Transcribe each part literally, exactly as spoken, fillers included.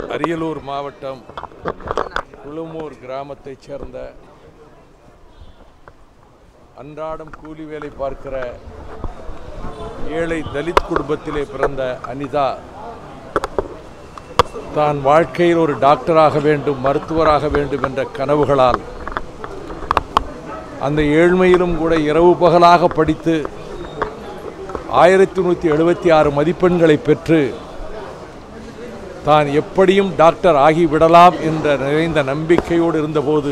அரியலூர் மாவட்டம் குழுமூர் கிராமத்தைச் சேர்ந்த அன்றாடம் கூலி வேலை பார்க்கிற ஏழை தலித் குடும்பத்திலே பிறந்த அனிதா தான் வாழ்க்கையில் ஒரு டாக்டராக வேண்டும், மருத்துவராக வேண்டும் என்ற கனவுகளால் அந்த ஏழ்மையிலும் கூட இரவு பகலாக படித்து ஆயிரத்தி நூற்றி எழுபத்தி ஆறு மதிப்பெண்களை பெற்று தான் எப்படியும் டாக்டர் ஆகிவிடலாம் என்ற நிறைந்த நம்பிக்கையோடு இருந்தபோது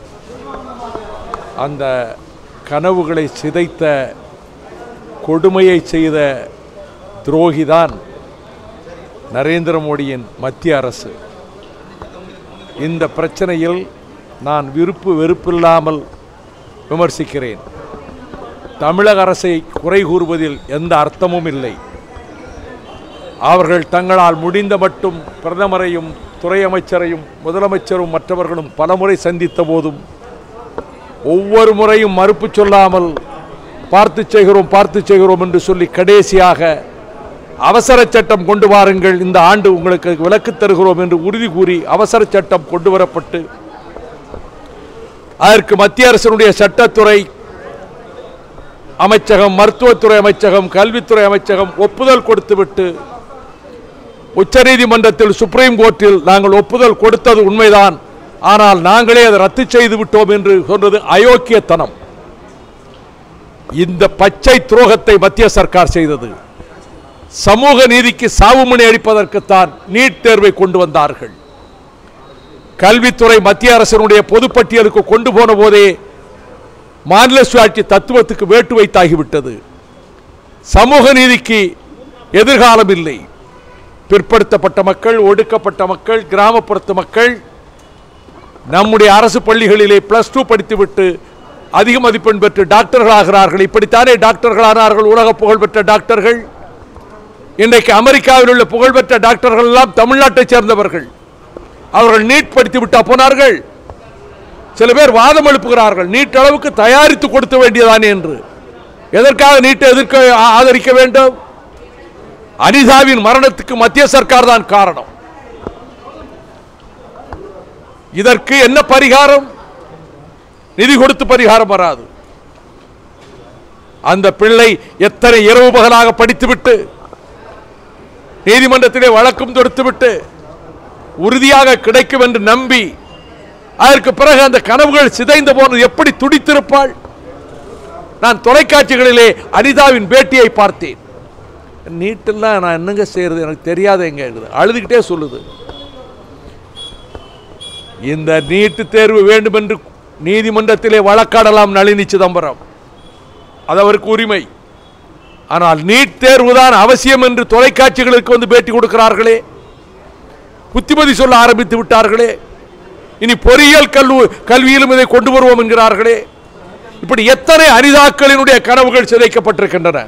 அந்த கனவுகளை சிதைத்த கொடுமையை செய்த துரோகிதான் நரேந்திர மோடியின் மத்திய அரசு. இந்த பிரச்சனையில் நான் விருப்பு வெறுப்பில்லாமல் விமர்சிக்கிறேன். தமிழக அரசை குறை கூறுவதில் எந்த அர்த்தமும் இல்லை. அவர்கள் தங்களால் முடிந்த மட்டும் பிரதமரையும் துறை அமைச்சரையும் முதலமைச்சரும் மற்றவர்களும் பலமுறை சந்தித்த போதும் ஒவ்வொரு முறையும் மறுப்பு சொல்லாமல் பார்த்து செய்கிறோம் பார்த்து செய்கிறோம் என்று சொல்லி கடைசியாக அவசர சட்டம் கொண்டு வாருங்கள், இந்த ஆண்டு உங்களுக்கு விலக்கு தருகிறோம் என்று உறுதி கூறி அவசர சட்டம் கொண்டு வரப்பட்டு அதற்கு மத்திய அரசினுடைய சட்டத்துறை அமைச்சகம், மருத்துவத்துறை அமைச்சகம், கல்வித்துறை அமைச்சகம் ஒப்புதல் கொடுத்துவிட்டு உச்சநீதிமன்றத்தில் சுப்ரீம் கோர்ட்டில் நாங்கள் ஒப்புதல் கொடுத்தது உண்மைதான், ஆனால் நாங்களே அதை ரத்து செய்து விட்டோம் என்று சொன்னது அயோக்கியத்தனம். இந்த பச்சை துரோகத்தை மத்திய சர்க்கார் செய்தது. சமூக நீதிக்கு சாவுமணி அடிப்பதற்குத்தான் நீட் தேர்வை கொண்டு வந்தார்கள். கல்வித்துறை மத்திய அரசினுடைய பொதுப்பட்டியலுக்கு கொண்டு போன போதே மாநில சுயாட்சி தத்துவத்துக்கு வேட்டு வைத்தாகிவிட்டது. சமூக நீதிக்கு எதிர்காலம் இல்லை. பிற்படுத்தப்பட்ட மக்கள், ஒடுக்கப்பட்ட மக்கள், கிராமப்புறத்து மக்கள் நம்முடைய அரசு பள்ளிகளிலே பிளஸ் டூ படித்துவிட்டு அதிக மதிப்பெண் பெற்று டாக்டர்கள் ஆகிறார்கள். இப்படித்தானே டாக்டர்கள் ஆனார்கள் உலக புகழ்பெற்ற டாக்டர்கள். இன்றைக்கு அமெரிக்காவில் உள்ள புகழ்பெற்ற டாக்டர்கள் எல்லாம் தமிழ்நாட்டைச் சேர்ந்தவர்கள். அவர்கள் நீட் படித்து விட்டா போனார்கள். சில பேர் வாதம் எழுப்புகிறார்கள், நீட் அளவுக்கு தயாரித்து கொடுக்க வேண்டியதானே என்று. எதற்காக நீட்டை எதிர்க்க ஆதரிக்க வேண்டும்? அனிதாவின் மரணத்துக்கு மத்திய சர்க்கார் தான் காரணம். இதற்கு என்ன பரிகாரம்? நிதி கொடுத்து பரிகாரம் வராது. அந்த பிள்ளை எத்தனை இரவு பகலாக படித்துவிட்டு நீதிமன்றத்திலே வழக்கும் தொடுத்துவிட்டு உறுதியாக கிடைக்கும் என்று நம்பி அதற்கு பிறகு அந்த கனவுகள் சிதைந்த போது எப்படி துடித்திருப்பாள்? நான் தொலைக்காட்சிகளிலே அனிதாவின் பேட்டியை பார்த்தேன். நீட்டெல்லாம் நான் என்னங்க செய்யறது, எனக்கு தெரியாது, எங்க அழுதுகிட்டே சொல்லுது. இந்த நீட்டு தேர்வு வேண்டும் என்று நீதிமன்றத்திலே வழக்காடலாம் நளினி சிதம்பரம், அது அவருக்கு உரிமை. ஆனால் நீட் தேர்வுதான் அவசியம் என்று தொலைக்காட்சிகளுக்கு வந்து பேட்டி கொடுக்கிறார்களே, புத்திமதி சொல்ல ஆரம்பித்து விட்டார்களே, இனி பொறியியல் கல்வி கல்வியிலும் இதை கொண்டு வருவோம் என்கிறார்களே. இப்படி எத்தனை அனிதாக்களினுடைய கனவுகள் சிதைக்கப்பட்டிருக்கின்றன.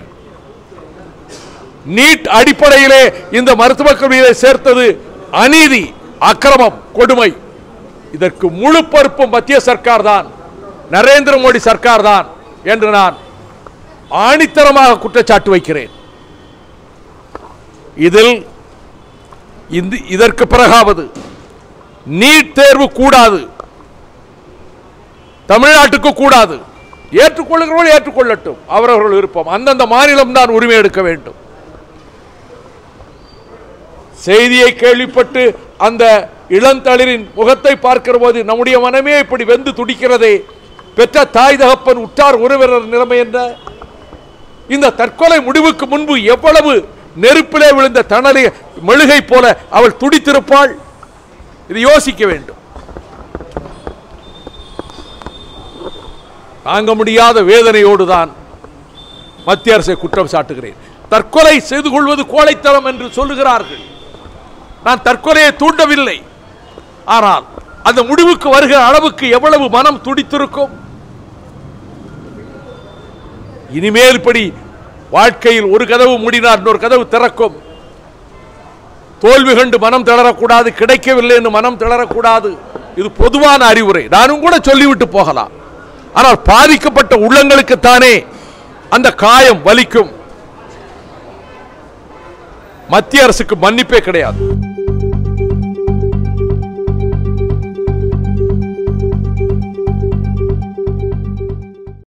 நீட் அடிப்படையிலே இந்த மருத்துவக் கல்வியை சேர்த்தது அநீதி, அக்கிரமம், கொடுமை. இதற்கு முழு பொறுப்பு மத்திய சர்க்கார் தான், நரேந்திர மோடி சர்க்கார் தான் என்று நான் ஆணித்தரமாக குற்றச்சாட்டு வைக்கிறேன். இதில் இதற்கு பிறகாவது நீட் தேர்வு கூடாது, தமிழ்நாட்டுக்கு கூடாது. ஏற்றுக்கொள்கிறவர்கள் ஏற்றுக்கொள்ளட்டும், அவரவர்கள் விருப்பம். அந்தந்த மாநிலம் தான் உரிமை எடுக்க வேண்டும். செய்தியை கேள்விப்பட்டு அந்த இளந்தளிரின் முகத்தை பார்க்கிற போது நம்முடைய மனமே இப்படி வெந்து துடிக்கிறதே. பெற்ற தாய் தகப்பன் உற்றார் உறவினர் நிலைமை என்ன? இந்த தற்கொலை முடிவுக்கு முன்பு எவ்வளவு நெருப்பிலே விழுந்த தணலை மெழுகை போல அவள் துடித்திருப்பாள். இது யோசிக்க வேண்டும். தாங்க முடியாத வேதனையோடு தான் மத்திய அரசை குற்றம் சாட்டுகிறேன். தற்கொலை செய்து கொள்வது கோழைத்தனம் என்று சொல்லுகிறார்கள். நான் தற்கொலையை தூண்டவில்லை, ஆனால் அந்த முடிவுக்கு வருகிற அளவுக்கு எவ்வளவு மனம் துடித்திருக்கும். இனிமேல் இப்படி வாழ்க்கையில் ஒரு கதவு மூடினார் இன்னொரு கதவு திறக்கும். தோல்வி கண்டு மனம் தளரக்கூடாது, கிடைக்கவில்லை என்று மனம் தளரக்கூடாது. இது பொதுவான அறிவுரை, நானும் கூட சொல்லிவிட்டு போகலாம். ஆனால் பாதிக்கப்பட்ட உள்ளங்களுக்குத்தானே அந்த காயம் வலிக்கும். மத்திய அரசுக்கு மன்னிப்பே கிடையாது.